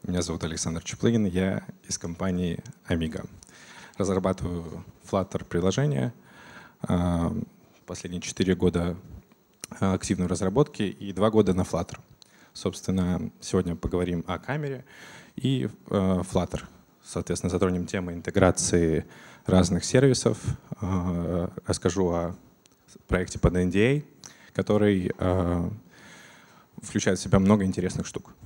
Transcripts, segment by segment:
Меня зовут Александр Чуплыгин, я из компании Amiga. Разрабатываю Flutter приложения. Последние 4 года активной разработки и 2 года на Flutter. Собственно, сегодня поговорим о камере и Flutter. Соответственно, затронем тему интеграции разных сервисов. Расскажу о проекте под NDA, который включает в себя много интересных штук.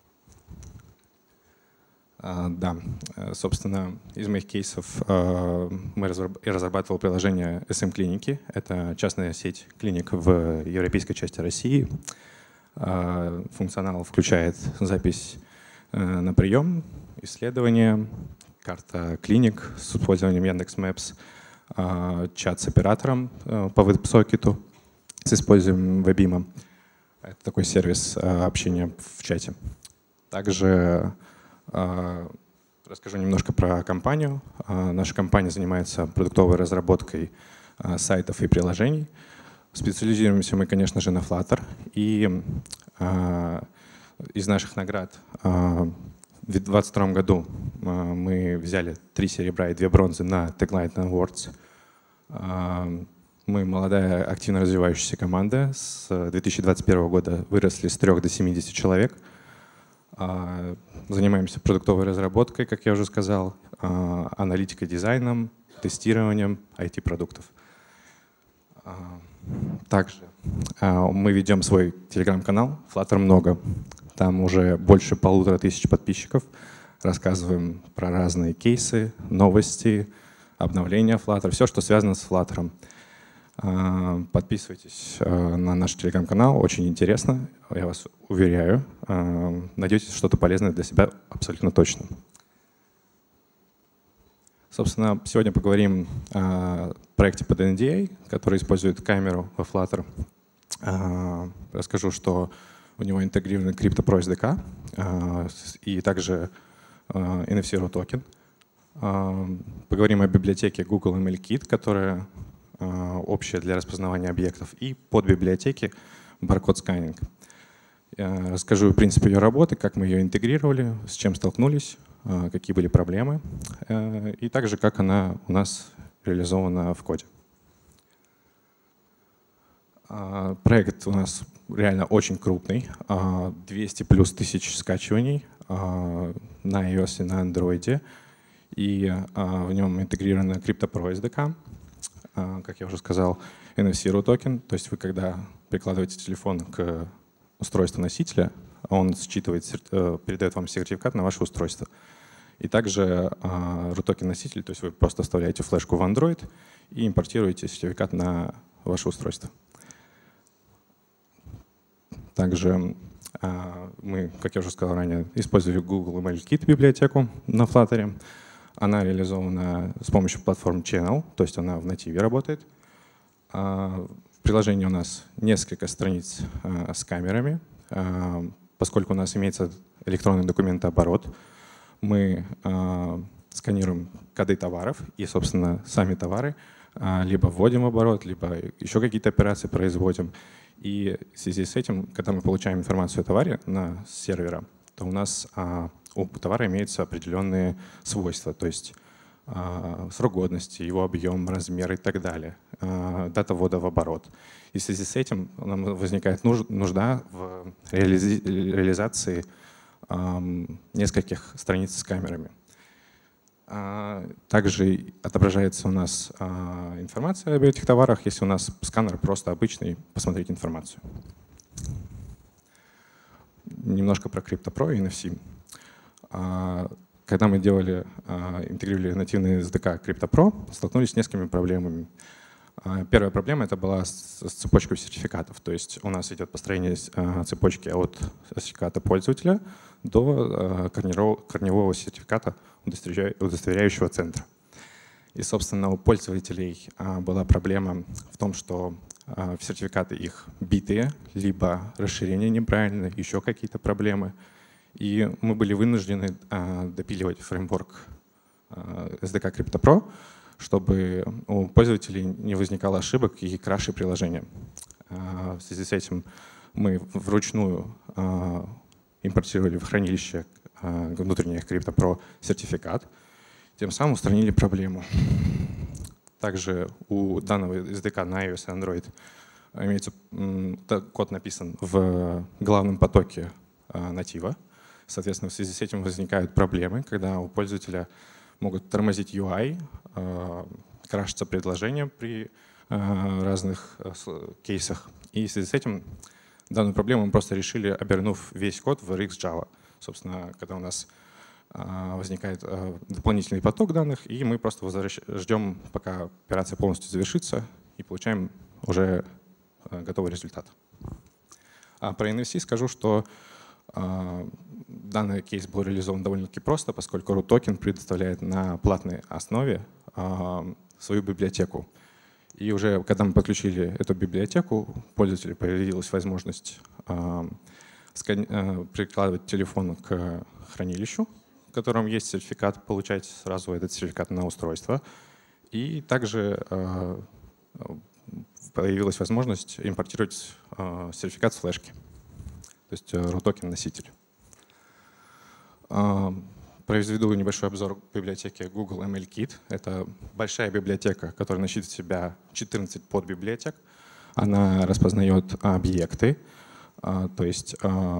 Да, собственно, из моих кейсов я разрабатывал приложение SM-клиники. Это частная сеть клиник в европейской части России. Функционал включает запись на прием, исследования, карта клиник с использованием Яндекс.Мэпс, чат с оператором по веб-сокету с использованием Webimo. Это такой сервис общения в чате. Также расскажу немножко про компанию. Наша компания занимается продуктовой разработкой сайтов и приложений. Специализируемся мы, конечно же, на Flutter. И из наших наград в 2022 году мы взяли 3 серебра и 2 бронзы на Techlight Awards. Мы молодая, активно развивающаяся команда. С 2021 года выросли с 3 до 70 человек. Занимаемся продуктовой разработкой, как я уже сказал, аналитикой, дизайном, тестированием IT-продуктов. Также мы ведем свой телеграм-канал Flutter много. Там уже больше 1500 подписчиков. Рассказываем про разные кейсы, новости, обновления Flutter, все, что связано с Flutter. Подписывайтесь на наш телеграм-канал, очень интересно, я вас уверяю. Найдете что-то полезное для себя абсолютно точно. Собственно, сегодня поговорим о проекте под NDA, который использует камеру во Flutter. Расскажу, что у него интегрирован CryptoPro SDK и также NFC токен. Поговорим о библиотеке Google ML-Kit, которая общая для распознавания объектов, и под библиотеки Barcode Scanning. Расскажу принцип ее работы, как мы ее интегрировали, с чем столкнулись, какие были проблемы, и также как она у нас реализована в коде. Проект у нас реально очень крупный, 200 плюс тысяч скачиваний на iOS и на Android, и в нем интегрирована CryptoPro SDK. Как я уже сказал, NFC токен, то есть вы, когда прикладываете телефон к устройству носителя, он считывает, передает вам сертификат на ваше устройство. И также RU-токен носитель, то есть вы просто вставляете флешку в Android и импортируете сертификат на ваше устройство. Также мы, как я уже сказал ранее, использовали Google ML-Kit библиотеку на Flutter. Она реализована с помощью платформы Channel, то есть она в нативе работает. В приложении у нас несколько страниц с камерами. Поскольку у нас имеется электронный документооборот, мы сканируем коды товаров и, собственно, сами товары либо вводим в оборот, либо еще какие-то операции производим. И в связи с этим, когда мы получаем информацию о товаре на сервера, то у нас у товара имеются определенные свойства, то есть срок годности, его объем, размер и так далее, дата ввода в оборот. И в связи с этим нам возникает нужда в реализации нескольких страниц с камерами. Также отображается у нас информация об этих товарах, если у нас сканер просто обычный, посмотреть информацию. Немножко про CryptoPro и NFC. Когда мы интегрировали нативный SDK CryptoPro, столкнулись с несколькими проблемами. Первая проблема это была с цепочкой сертификатов. То есть у нас идет построение цепочки от сертификата пользователя до корневого сертификата удостоверяющего центра. И, собственно, у пользователей была проблема в том, что сертификаты их битые, либо расширение неправильное, еще какие-то проблемы. И мы были вынуждены допиливать фреймворк SDK CryptoPro, чтобы у пользователей не возникало ошибок и крашей приложения. В связи с этим мы вручную импортировали в хранилище внутренний CryptoPro сертификат. Тем самым устранили проблему. Также у данного SDK на iOS и Android имеется код написан в главном потоке натива. Соответственно, в связи с этим возникают проблемы, когда у пользователя могут тормозить UI, крашиться предложения при разных кейсах. И в связи с этим данную проблему мы просто решили, обернув весь код в RxJava. Собственно, когда у нас возникает дополнительный поток данных, и мы просто ждем, пока операция полностью завершится, и получаем уже готовый результат. А про NFC скажу, что данный кейс был реализован довольно-таки просто, поскольку root токен предоставляет на платной основе свою библиотеку. И уже когда мы подключили эту библиотеку, у пользователя появилась возможность прикладывать телефон к хранилищу, в котором есть сертификат, получать сразу этот сертификат на устройство. И также появилась возможность импортировать сертификат с флешки, то есть root токен носитель. Произведу небольшой обзор библиотеки Google ML-Kit. Это большая библиотека, которая насчитывает в себя 14 подбиблиотек. Она распознает объекты, то есть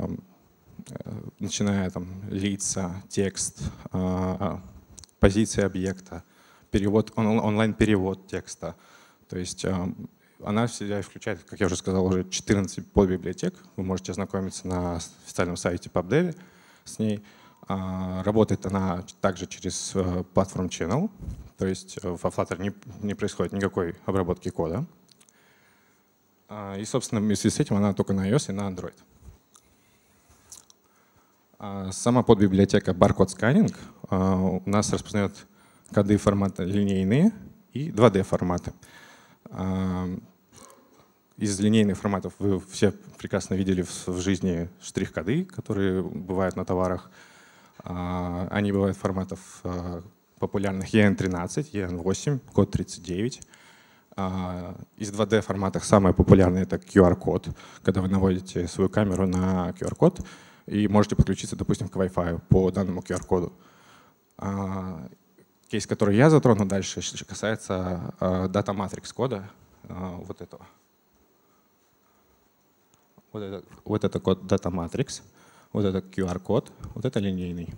начиная там лица, текст, позиция объекта, перевод, онлайн-перевод текста. То есть она в себя включает, как я уже сказал, уже 14 подбиблиотек. Вы можете ознакомиться на официальном сайте PubDev с ней. Работает она также через платформу Channel, то есть во Flutter не происходит никакой обработки кода. И, собственно, в связи с этим она только на iOS и на Android. Сама подбиблиотека Barcode Scanning у нас распознает коды формата линейные и 2D форматы. Из линейных форматов вы все прекрасно видели в жизни штрих-коды, которые бывают на товарах. Они бывают форматов популярных EN13, EN8, код 39. Из 2D форматов самое популярное — это QR-код, когда вы наводите свою камеру на QR-код и можете подключиться, допустим, к Wi-Fi по данному QR-коду. Кейс, который я затрону дальше, касается Data Matrix кода, вот этого. Вот это код Data Matrix. Вот это QR-код, вот это линейный.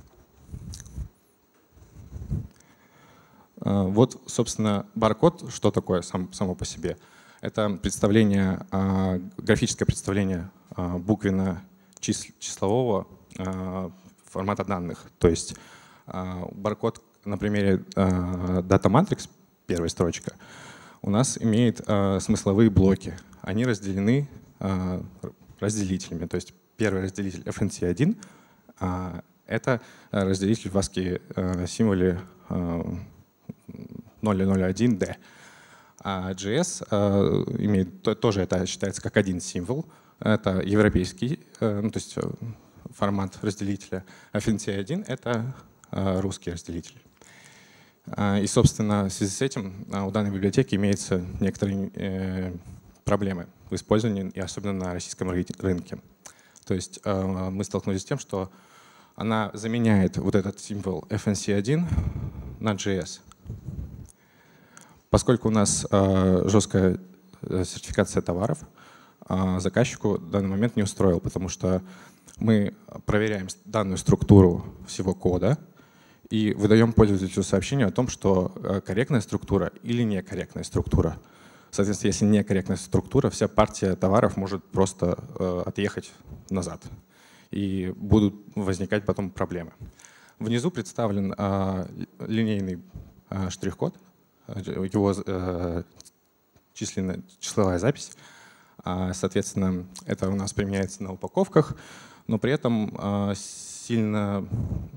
Вот, собственно, баркод, что такое само по себе? Это представление, графическое представление буквенно-числового формата данных. То есть баркод на примере Data Matrix, первая строчка, у нас имеет смысловые блоки. Они разделены разделителями. То есть первый разделитель FNC1 — это разделитель в ASCII символе 0001D. А JS имеет тоже, это считается как один символ. Это европейский, то есть формат разделителя. FNC1 — это русский разделитель. И, собственно, в связи с этим у данной библиотеки имеются некоторые проблемы в использовании, и особенно на российском рынке. То есть мы столкнулись с тем, что она заменяет вот этот символ FNC1 на JS. Поскольку у нас жесткая сертификация товаров, заказчику в данный момент не устроил, потому что мы проверяем данную структуру всего кода и выдаем пользователю сообщение о том, что корректная структура или некорректная структура. Соответственно, если некорректная структура, вся партия товаров может просто отъехать назад, и будут возникать потом проблемы. Внизу представлен линейный штрих-код, его числовая запись. Соответственно, это у нас применяется на упаковках, но при этом сильно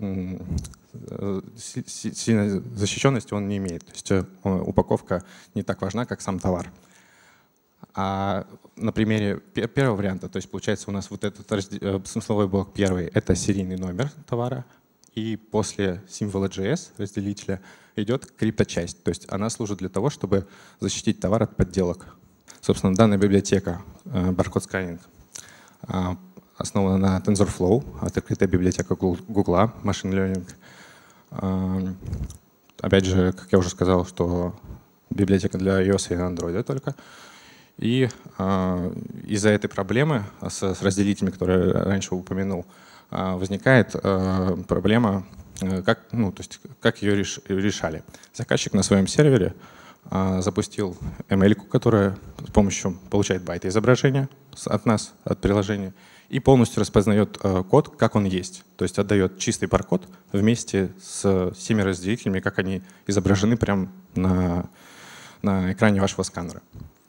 защищенности он не имеет. То есть упаковка не так важна, как сам товар. А на примере первого варианта, то есть получается у нас вот этот смысловой блок первый — это серийный номер товара, и после символа JS разделителя идет крипточасть. То есть она служит для того, чтобы защитить товар от подделок. Собственно, данная библиотека Barcode Scanning основана на TensorFlow, открытая библиотека Google, Machine Learning. Опять же, как я уже сказал, что библиотека для iOS и Android только. И из-за этой проблемы с разделителями, которые я раньше упомянул, возникает проблема, как ее решали. Заказчик на своем сервере запустил ML-ку, которая с помощью получает байты изображения от нас, от приложения, и полностью распознает код, как он есть. То есть отдает чистый баркод вместе с всеми разделителями, как они изображены прямо на экране вашего сканера.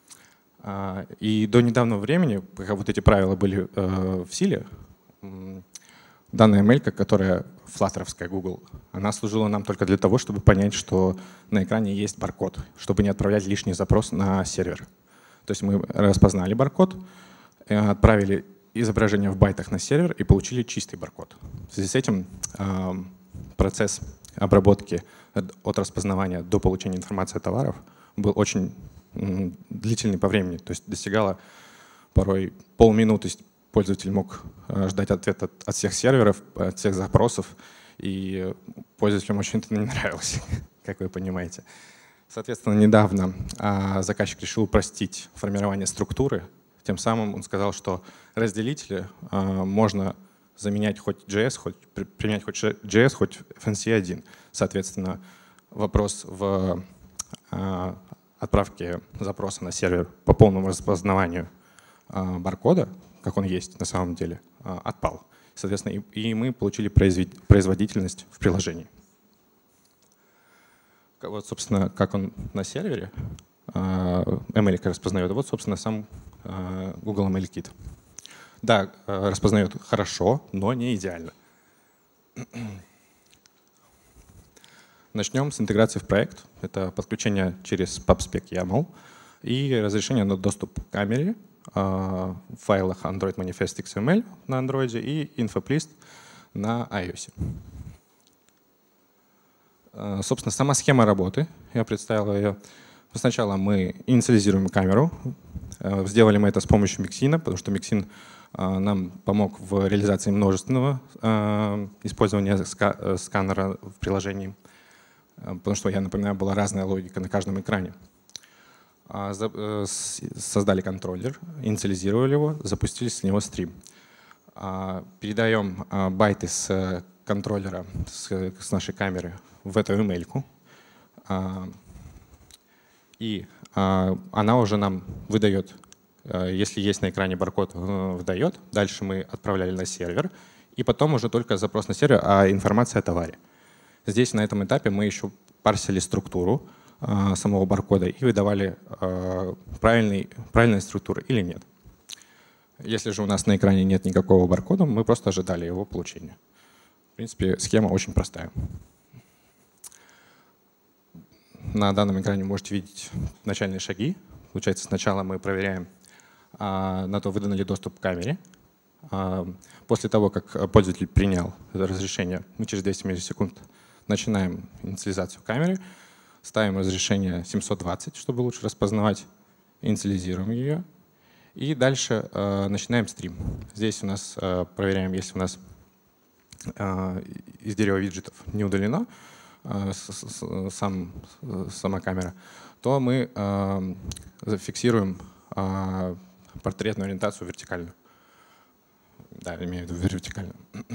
И до недавнего времени, пока вот эти правила были в силе, данная ML-ка, которая флаттеровская Google, она служила нам только для того, чтобы понять, что на экране есть баркод, чтобы не отправлять лишний запрос на сервер. То есть мы распознали баркод, отправили изображение в байтах на сервер и получили чистый баркод. В связи с этим процесс обработки от распознавания до получения информации о товарах был очень длительный по времени. То есть достигало порой полминуты. Пользователь мог ждать ответ от всех серверов, от всех запросов, и пользователям очень это не нравилось, как вы понимаете. Соответственно, недавно заказчик решил упростить формирование структуры. Тем самым он сказал, что разделители можно заменять хоть JS, применять хоть JS, хоть FNC1. Соответственно, вопрос в отправке запроса на сервер по полному распознаванию баркода, как он есть на самом деле, отпал. Соответственно, и мы получили производительность в приложении. Вот, собственно, как он на сервере ML распознает. Вот, собственно, сам Google ML-Kit. Да, распознает хорошо, но не идеально. Начнем с интеграции в проект. Это подключение через PubSpec YAML и разрешение на доступ к камере в файлах Android Manifest XML на Android и InfoPlist на iOS. Собственно, сама схема работы. Я представил ее. Сначала мы инициализируем камеру. Сделали мы это с помощью Mixin, потому что Mixin нам помог в реализации множественного использования сканера в приложении. Потому что, я напоминаю, была разная логика на каждом экране. Создали контроллер, инициализировали его, запустили с него стрим. Передаем байты с контроллера, с нашей камеры в эту ML-ку. И она уже нам выдает, если есть на экране баркод, выдает. Дальше мы отправляли на сервер. И потом уже только запрос на сервер, а информация о товаре. Здесь на этом этапе мы еще парсили структуру самого баркода и выдавали правильные структуры или нет. Если же у нас на экране нет никакого баркода, мы просто ожидали его получения. В принципе, схема очень простая. На данном экране можете видеть начальные шаги. Получается, сначала мы проверяем на то, выдан ли доступ к камере. После того, как пользователь принял это разрешение, мы через 200 миллисекунд начинаем инициализацию камеры. Ставим разрешение 720, чтобы лучше распознавать, инициализируем ее. И дальше начинаем стрим. Здесь у нас проверяем, если у нас из дерева виджетов не удалено сама камера, то мы зафиксируем портретную ориентацию вертикальную. Да, имею в виду вертикальную.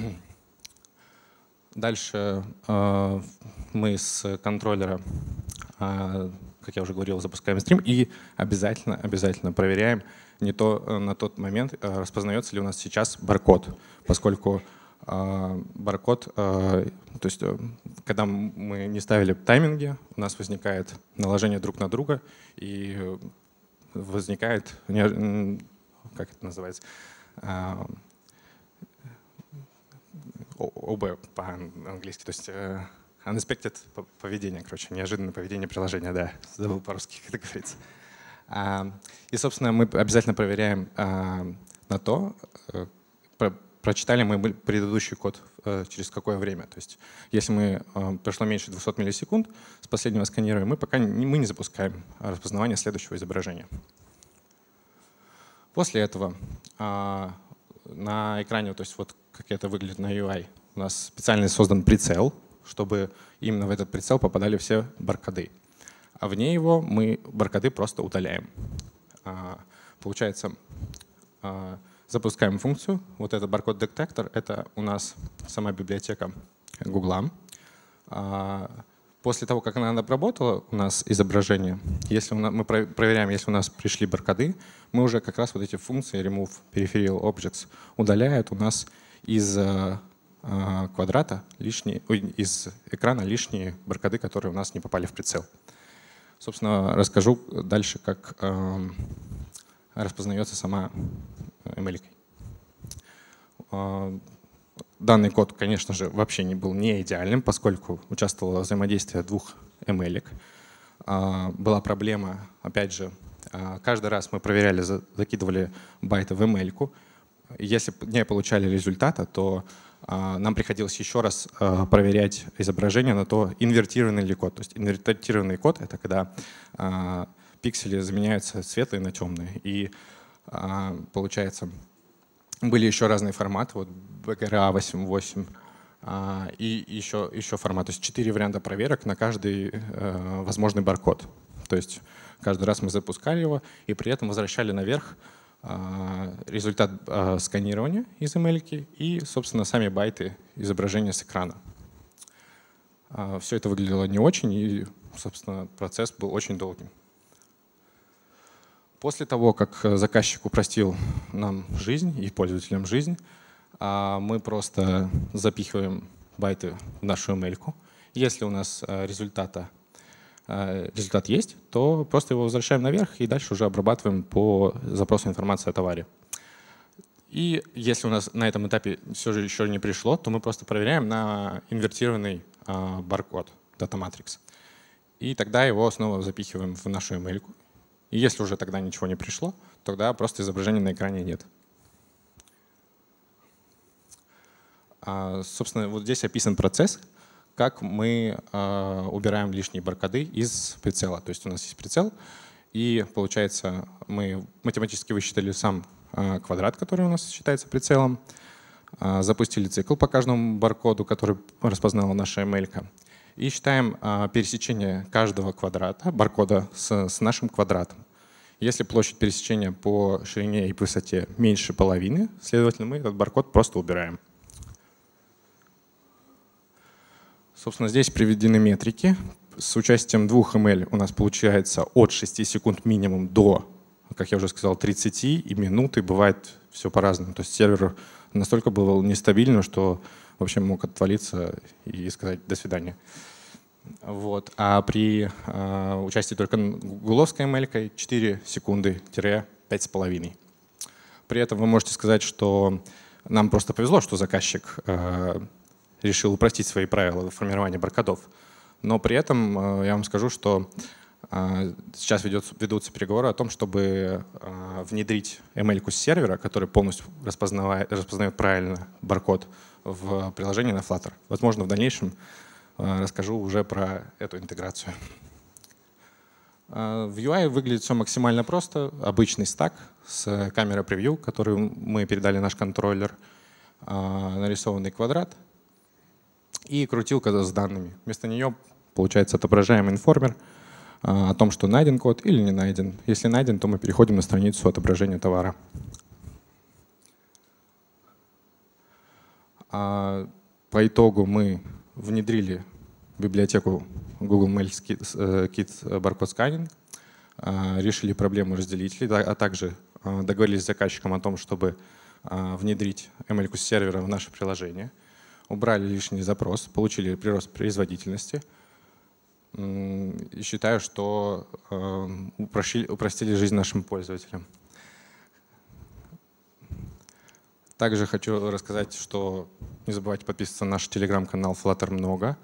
Дальше мы с контроллера, как я уже говорил, запускаем стрим и обязательно проверяем на тот момент, распознается ли у нас сейчас баркод, поскольку баркод, то есть когда мы не ставили тайминги, у нас возникает наложение друг на друга и возникает, как это называется, ОБ по-английски, то есть unexpected поведение, короче, неожиданное поведение приложения, да, забыл по-русски, как это говорится. И, собственно, мы обязательно проверяем на то, прочитали мы предыдущий код через какое время. То есть если прошло меньше 200 миллисекунд с последнего сканирования, мы пока не запускаем распознавание следующего изображения. После этого на экране, то есть вот как это выглядит на UI, у нас специально создан прицел, чтобы именно в этот прицел попадали все баркоды. А вне его мы баркоды просто удаляем. Получается, запускаем функцию. Вот этот баркод-детектор — это у нас сама библиотека Google. После того, как она обработала у нас изображение, если мы проверяем, если у нас пришли баркоды, мы уже как раз вот эти функции remove peripheral objects удаляют у нас из квадрата из экрана лишние баркоды, которые у нас не попали в прицел. Собственно, расскажу дальше, как распознается сама ML. Данный код, конечно же, вообще не был не идеальным, поскольку участвовало взаимодействие двух ML. Была проблема, опять же, каждый раз мы проверяли, закидывали байты в ML. Если не получали результата, то нам приходилось еще раз проверять изображение на то, инвертированный ли код. То есть инвертированный код — это когда пиксели заменяются светлые на темные. И получается, были еще разные форматы, вот BGRA 8.8 и еще формат. То есть 4 варианта проверок на каждый возможный баркод. То есть каждый раз мы запускали его и при этом возвращали наверх результат сканирования из ML и, собственно, сами байты изображения с экрана. Все это выглядело не очень, и, собственно, процесс был очень долгим. После того, как заказчик упростил нам жизнь и пользователям жизнь, мы просто запихиваем байты в нашу ML-ку. Если у нас результат есть, то просто его возвращаем наверх и дальше уже обрабатываем по запросу информации о товаре. И если у нас на этом этапе все же еще не пришло, то мы просто проверяем на инвертированный баркод Data Matrix. И тогда его снова запихиваем в нашу ML-ку. И если уже тогда ничего не пришло, тогда просто изображения на экране нет. Собственно, вот здесь описан процесс, как мы убираем лишние баркоды из прицела. То есть у нас есть прицел, и получается, мы математически высчитали сам квадрат, который у нас считается прицелом, запустили цикл по каждому баркоду, который распознала наша ML-ка, и считаем пересечение каждого квадрата, баркода с нашим квадратом. Если площадь пересечения по ширине и высоте меньше половины, следовательно, мы этот баркод просто убираем. Собственно, здесь приведены метрики. С участием 2 ML у нас получается от 6 секунд минимум до, как я уже сказал, 30 и минуты. Бывает все по-разному. То есть сервер настолько был нестабильным, что вообще мог отвалиться и сказать «до свидания». Вот. А при участии только гугловской ML 4 секунды-5,5. При этом вы можете сказать, что нам просто повезло, что заказчик решил упростить свои правила формирования баркодов. Но при этом я вам скажу, что сейчас ведутся переговоры о том, чтобы внедрить ML-ку с сервера, который полностью распознает правильно баркод в приложении на Flutter. Возможно, в дальнейшем расскажу уже про эту интеграцию. В UI выглядит все максимально просто. Обычный стак с камерой превью, которую мы передали наш контроллер, нарисованный квадрат и крутилка с данными. Вместо нее, получается, отображаем информер о том, что найден код или не найден. Если найден, то мы переходим на страницу отображения товара. По итогу мы внедрили библиотеку Google Mail Kit Barcode Scanning, решили проблему разделителей, а также договорились с заказчиком о том, чтобы внедрить ML-ку с сервера в наше приложение, убрали лишний запрос, получили прирост производительности. И считаю, что упростили жизнь нашим пользователям. Также хочу рассказать, что не забывайте подписываться на наш телеграм-канал Flutter много.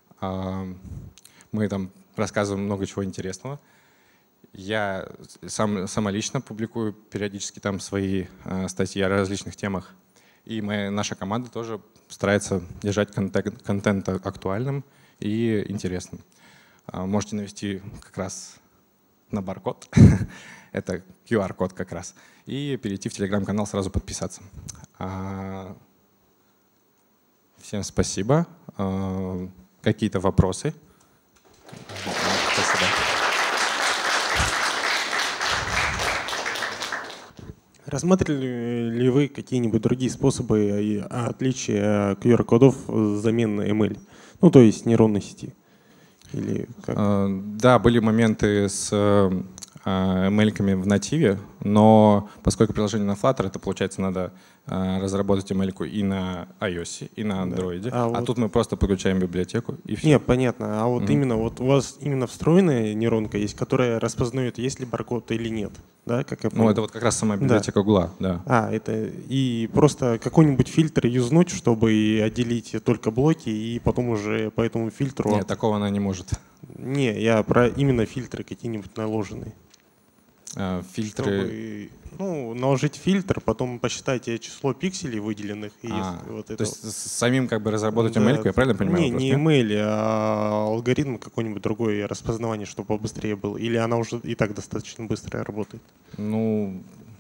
Мы там рассказываем много чего интересного. Я самолично публикую периодически там свои статьи о различных темах. И наша команда тоже старается держать контент актуальным и интересным. Можете навести как раз на баркод. Это QR-код как раз. И перейти в телеграм-канал, сразу подписаться. Всем спасибо. Какие-то вопросы? Спасибо. Рассматривали ли вы какие-нибудь другие способы отличия QR-кодов замены ML? Ну, то есть нейронной сети? Или как? Да, были моменты с ML-ками в нативе, но поскольку приложение на Flutter, это, получается, надо разработать ML-ку и на iOS, и на Android. Да. Вот тут мы просто подключаем библиотеку, и все. Не, понятно. А вот именно вот у вас именно встроенная нейронка есть, которая распознает, есть ли баркод или нет. Да, как я понял? Ну, это вот как раз сама библиотека Гугла, да. Это и просто какой-нибудь фильтр юзнуть, чтобы отделить только блоки, и потом уже по этому фильтру… Нет, такого она не может. Не, я про именно фильтры какие-нибудь наложенные. Фильтры… Чтобы, наложить фильтр, потом посчитайте число пикселей выделенных. И вот это. То есть самим как бы разработать ML-ку, я правильно понимаю? Не ML, а алгоритм какой-нибудь другой распознавание, чтобы побыстрее было. Или она уже и так достаточно быстро работает? Ну,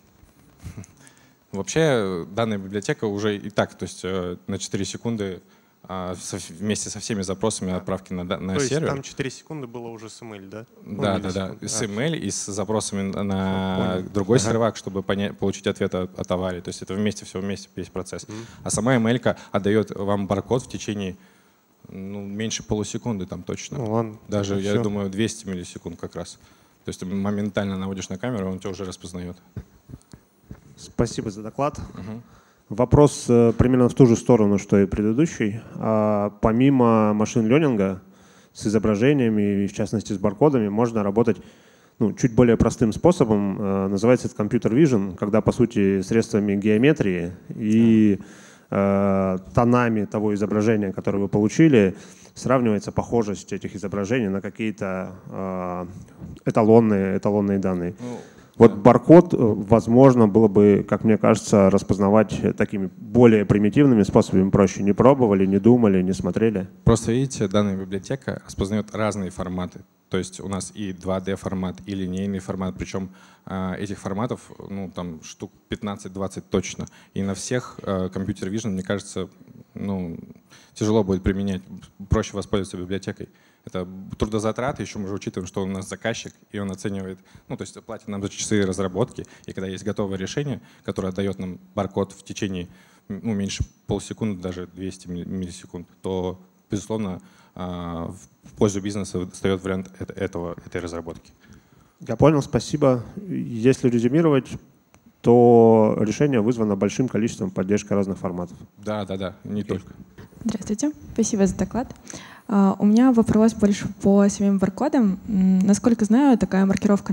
вообще данная библиотека уже и так, то есть на 4 секунды вместе со всеми запросами отправки на то сервер. Есть там 4 секунды было уже с ML, да? Да. С ML и с запросами на другой сервак, чтобы получить ответ от аварии. То есть это все вместе, весь процесс. А сама ML отдает вам баркод в течение меньше полусекунды там точно. Ладно. Даже, я думаю, 200 миллисекунд как раз. То есть ты моментально наводишь на камеру, он тебя уже распознает. Спасибо за доклад. Вопрос примерно в ту же сторону, что и предыдущий. Помимо машин-ленинга с изображениями и, в частности, с баркодами, можно работать чуть более простым способом. Называется это Computer Vision, когда, по сути, средствами геометрии и тонами того изображения, которое вы получили, сравнивается похожесть этих изображений на какие-то эталонные данные. Вот баркод, возможно, было бы, как мне кажется, распознавать такими более примитивными способами проще. Не пробовали, не думали, не смотрели. Просто видите, данная библиотека распознает разные форматы. То есть у нас и 2D формат, и линейный формат. Причем этих форматов там штук 15-20 точно. И на всех Computer Vision, мне кажется, тяжело будет применять. Проще воспользоваться библиотекой. Это трудозатраты, еще мы же учитываем, что у нас заказчик, и он оценивает, то есть платит нам за часы разработки, и когда есть готовое решение, которое отдает нам баркод в течение меньше полсекунды, даже 200 миллисекунд, то, безусловно, в пользу бизнеса встает вариант этой разработки. Я понял, спасибо. Если резюмировать, то решение вызвано большим количеством поддержки разных форматов. Да, не только. Здравствуйте, спасибо за доклад. У меня вопрос больше по самим баркодам. Насколько знаю, такая маркировка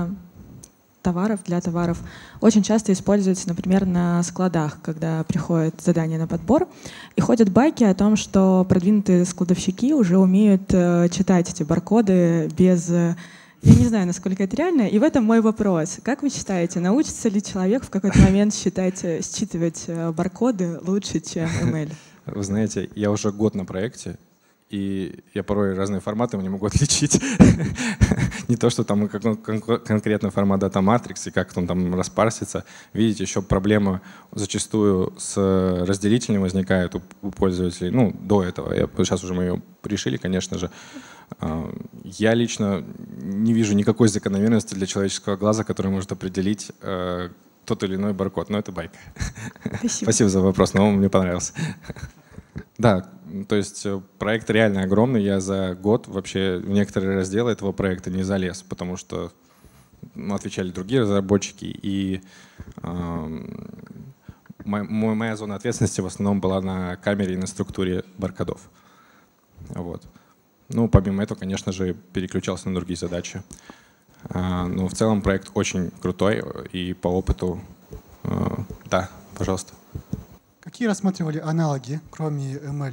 для товаров очень часто используется, например, на складах, когда приходит задание на подбор, и ходят байки о том, что продвинутые складовщики уже умеют читать эти баркоды без… Я не знаю, насколько это реально. И в этом мой вопрос. Как вы считаете, научится ли человек в какой-то момент считывать баркоды лучше, чем ML? Вы знаете, я уже год на проекте, и я порой разные форматы не могу отличить. Не то, что там конкретно формат Data Matrix и как он там распарсится. Видите, еще проблема зачастую с разделителем возникает у пользователей. До этого. Сейчас уже мы ее решили, конечно же. Я лично не вижу никакой закономерности для человеческого глаза, который может определить тот или иной баркод. Но это байка. Спасибо за вопрос, но он мне понравился. Да, то есть проект реально огромный. Я за год вообще в некоторые разделы этого проекта не залез, потому что отвечали другие разработчики, и моя зона ответственности в основном была на камере и на структуре баркодов. Вот. Помимо этого, конечно же, переключался на другие задачи. Но в целом проект очень крутой, и по опыту… Да, пожалуйста. Какие рассматривали аналоги, кроме ML?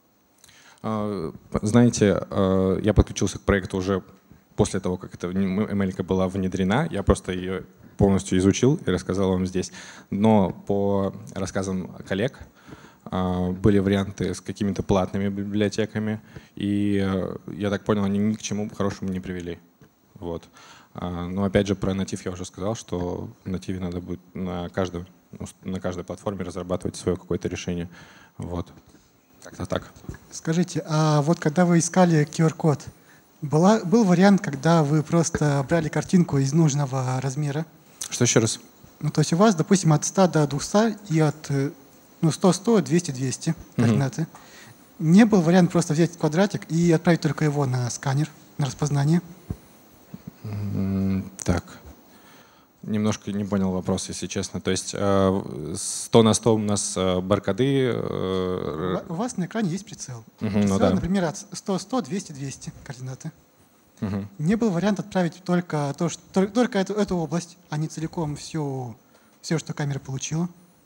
Знаете, я подключился к проекту уже после того, как эта ML была внедрена. Я просто ее полностью изучил и рассказал вам здесь. Но по рассказам коллег были варианты с какими-то платными библиотеками, и я так понял, они ни к чему хорошему не привели. Вот. Но опять же про натив я уже сказал, что в нативе надо будет на каждую на каждой платформе разрабатывать свое какое-то решение. Вот. Как-то так. Скажите, а вот когда вы искали QR-код, был вариант, когда вы просто брали картинку из нужного размера? Что еще раз? Ну, то есть у вас, допустим, от 100 до 200 и от 100-100, 200-200 координаты. Не был вариант просто взять квадратик и отправить только его на сканер, на распознание? Так. Немножко не понял вопрос, если честно. То есть 100 на 100 у нас баркоды. У вас на экране есть прицел. Ну, да. Например, от 100-100, 200-200 координаты. Не был вариант отправить только эту область, а не целиком все, что камера получила?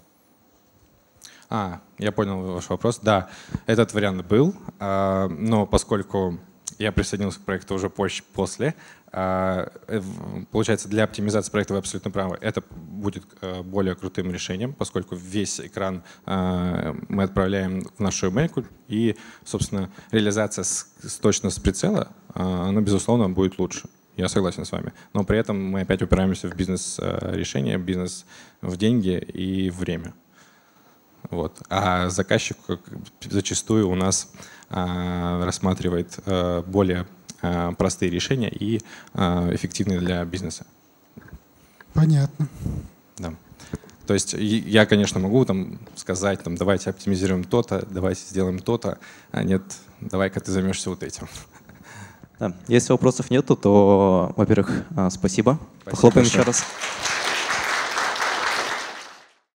Я понял ваш вопрос. Да, этот вариант был, но поскольку я присоединился к проекту уже после, получается, для оптимизации проекта вы абсолютно правы. Это будет более крутым решением, поскольку весь экран мы отправляем в нашу email, и, собственно, реализация точно с прицела, она, безусловно, будет лучше. Я согласен с вами. Но при этом мы опять упираемся в бизнес-решение, бизнес в деньги и время. Вот. А заказчик зачастую у нас рассматривает более простые решения и эффективные для бизнеса. Понятно. Да. То есть я, конечно, могу сказать, давайте оптимизируем то-то, давайте сделаем то-то, а нет, давай-ка ты займешься вот этим. Да. Если вопросов нету, то, во-первых, спасибо. Похлопаем еще раз.